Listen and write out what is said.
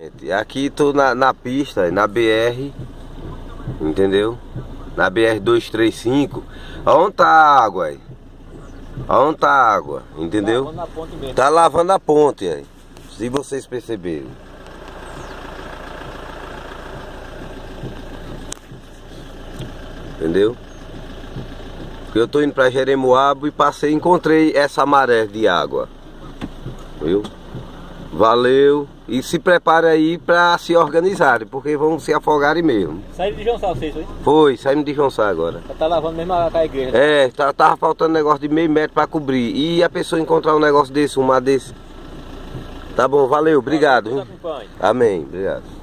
Aqui tô na pista, na BR, entendeu? Na BR 235. Aonde tá a água aí? Aonde tá a água? Entendeu? Tá lavando a ponte mesmo. Tá lavando a ponte aí. Se vocês perceberem. Entendeu? Porque eu tô indo pra Jeremoabo e passei, encontrei essa maré de água. Viu? Valeu. E se prepare aí pra se organizarem, porque vão se afogarem mesmo. Saíram de João Sá, vocês, foi? Foi, saímos de João Sá agora. Tá lavando mesmo a igreja. É, tava faltando negócio de meio metro pra cobrir. E a pessoa encontrar um negócio desse, um mar desse. Tá bom, valeu, obrigado. Deus acompanhe. Amém, obrigado.